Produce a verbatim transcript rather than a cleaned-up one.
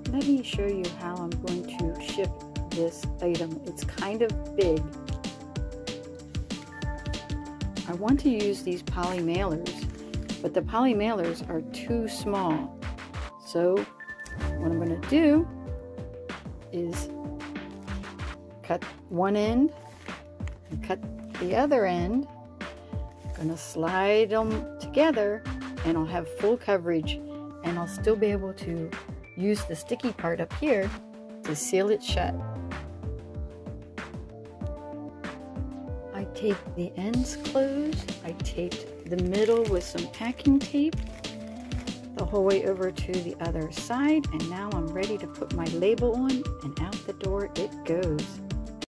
let me show you how I'm going to ship this item. It's kind of big. I want to use these poly mailers, but the poly mailers are too small. So what I'm going to do is cut one end and cut the other end. I'm going to slide them together and I'll have full coverage, and I'll still be able to use the sticky part up here to seal it shut. I taped the ends closed. I taped the middle with some packing tape the whole way over to the other side, and now I'm ready to put my label on, and out the door it goes.